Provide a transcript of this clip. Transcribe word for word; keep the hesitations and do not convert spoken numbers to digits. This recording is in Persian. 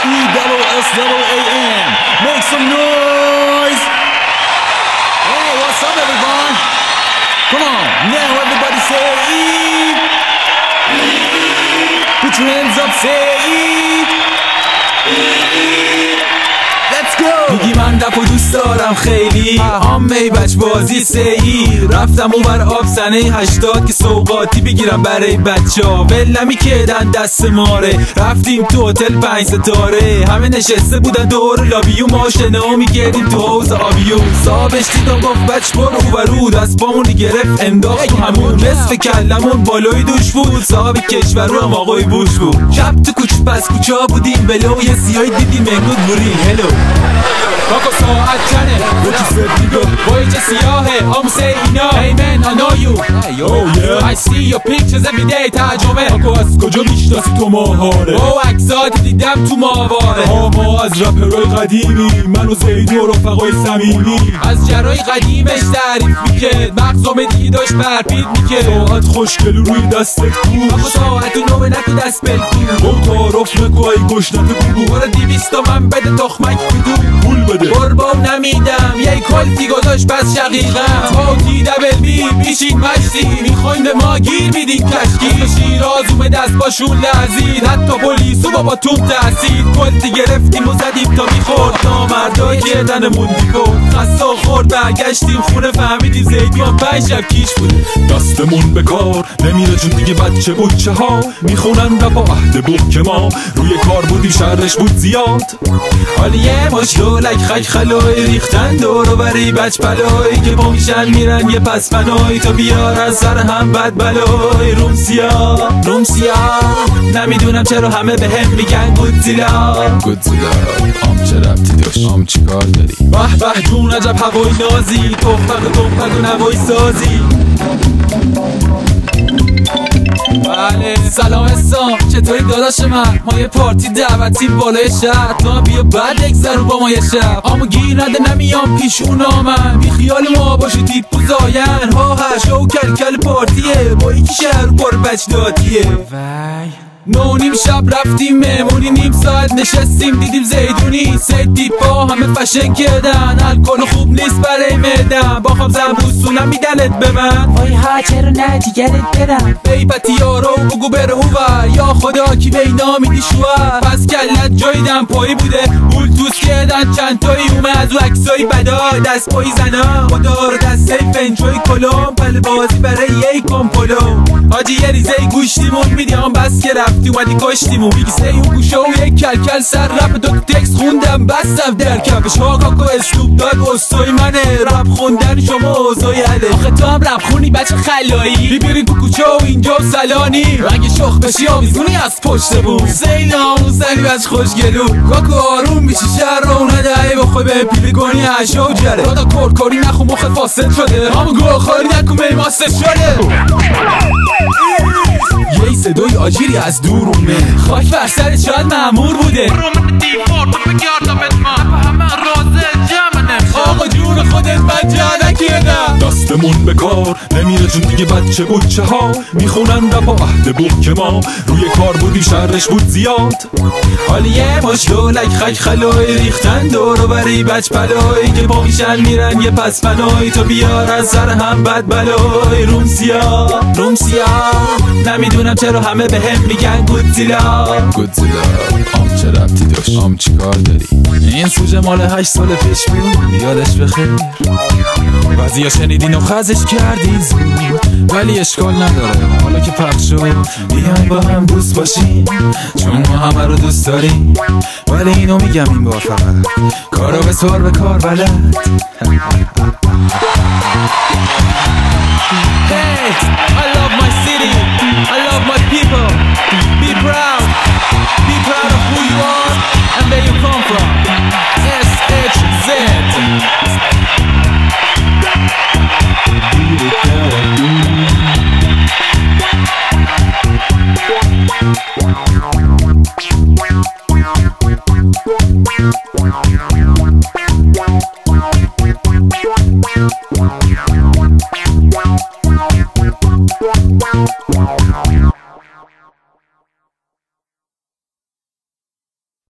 E double S double A N. Make some noise. Hey, what's up, everyone? Come on, now everybody say E. Put your hands up, say E. Let's go. میگی من رپ و دوست دارم خیلی عامه بچ بازی سی رفتم اون بر آبسنه هشتاد که سوقاتی بگیرم برای بچه ها ولمی کردن دست ماره رفتیم تو هتل پنج ستاره همه نشسته بودن دور لابیو ما شنا میگردیم تو حوض آبیو صاحبش دیدم گفت بچ برو اوبرو دست پامون گرفت انداخت تو همون نصف کلمون بالای دوش بود صاحب کشورو هم آقای بوش بود شب تو کوچ پس کوچه ها بودیم بلو یه سیای دیدیم انگود بورین هلو کاکو ساعت چنه What you said, nigga? بایی چه سیاهه آمو say اینا Hey man I know you Oh yeah. I see your pictures every day ترجمه کاکو از کجا میشناسی تو ماهاره؟ او اکسات دیدم تو ماهواره ها ما از رپرهای قدیمی من و زیدو و رفقای صمیمی از جرای قدیمش تعریف میکرد مغزام دیگه داشت پرپید میکرد ساعت خوشگلو روی دستت کاکو کوش ساعتو نوه نکو دست بلکو او تعارف نکو ای گشنت بگو برو دیویستا من بده تخمک بدو پول بده قربان نمیدم یه کلتی گذاشت پس شقیقم پاکی دبل بی بیشین مشتی میخواین به ما گیر میدین کشکی شیراز اومد از باشون لرزید حتی پلیسو بابا توم تحصید کلتی گرفتیم و زدیم تا میخورد نامردای کردنمون دیپورت خستا خورد برگشتیم خونه فهمیدیم زیدیان پنج شب کیش بوده دستمون به کار نمیره چون دیگه بچه بچه ها میخونن رپ و عهد بود که ما روی کار بودیم شرش بود زیاد حالا یه مش دولک خک خلای ریختن دور و بری بچ بلایی که با میشن میرن یه پس فنایی تا بیار از سر هم بد بلای روم سیاه روم سیاه نمیدونم چرا همه به هم میگن گودزیلا گودزیلا آم چه ربطی داشت آم چی کار داری به به جون عجب هوای نازی تفق و تفق و نوای سازی بله سلام اسام چطوری داداش من ما یه پارتی دعوتی بالای شهر تو بیا بعد اکسرو با ما یه شب آمو گیر نده نمیام پیش اونا من بی خیال ما باشی تیپ و زاین ها هشا و کل کل پارتیه با یکی شهر پر بچ داتیه وای نو نیم شب رفتیم مهمونی نیم ساعت نشستیم دیدیم زیدونی سید دیپا همه فشن کردن الکل خوب نیست برای معدم باخم زنبوسونم میدنت به من وای ها چرا نه دیگرت برم بیبتی یارو بگو بره هوور یا خدا کی بینا میدی شوهر پس کلت جایدم پایی بوده بولتوس کردن چند تایی اومه از و عکسای بدا دست پایی زنا خدا رو دسته فنجوی کلوم پل بازی برای یک کمپلوم حاجی یه ریزه گوشتیمون میدیم بس که رفتی اومدی کشتیمون میگی سی اون گوشه و یک کلکل سر رپ دو تکس خوندم بستم در کفش ها کاکو اسلوب داد استوی منه رپ خوندن شما اوزای عله آخه تو هم رپ خونی بچه خلایی بیبیری تو کوچه و اینجا و سلانی رنگ شخ بشی آویزونی از پشت بود سیل آموزنی بچه خوشگلو کاکو آروم میشی شهر رو ندهی بخوای به پیلی کنی عشا و جره دادا کرکاری نخو مخ فاسد شده همون گوه خاری نکو میماسته شده یه صدای آجیری از دور اومه خاک بر سرت شاید مأمور بوده رومن دیوار تو بگردم اتمن همه رازه جمع نمشه آقا جون خودت من جا نکردم دستمون به کار نمیره چون دیگه بچه بچه ها میخونن رپ و عهد بود که ما روی کار بودیم شرش بود زیاد حالا یه مش دولک خک خلای ریختن دور و بری بچ بلایی که با میشن میرن یه پس فنایی تا بیار از سر هم بد بلای روم سیاه روم سیاه نمیدونم چرا همه به هم میگن گودزیلا گودزیلا آم چه ربطی داشت آم چی کار داری این سوژه مال هشت سال پیش بود یادش بخیر بعضیا شنیدین و خزش کردین زود ولی اشکال نداره حالا که پخش شد بیاین با هم دوست باشین چون ما همه رو دوست داریم ولی اینو میگم این بار فقط کارو به سر به کار بلد Hey, I love